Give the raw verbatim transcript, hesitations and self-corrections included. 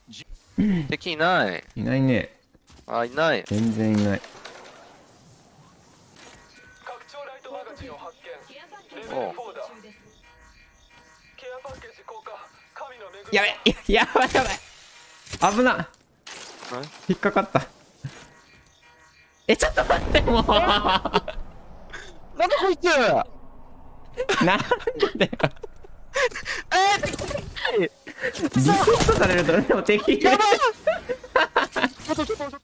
敵いない。 いないね。 あ、いない。 全然いない。 おう。 やべややばいやばい危な。引っかかった。え、ちょっと待って、もうなんだこいつ。 なんでよ。 えー、 リセットされるとでも敵やばい。ちょっとちょっと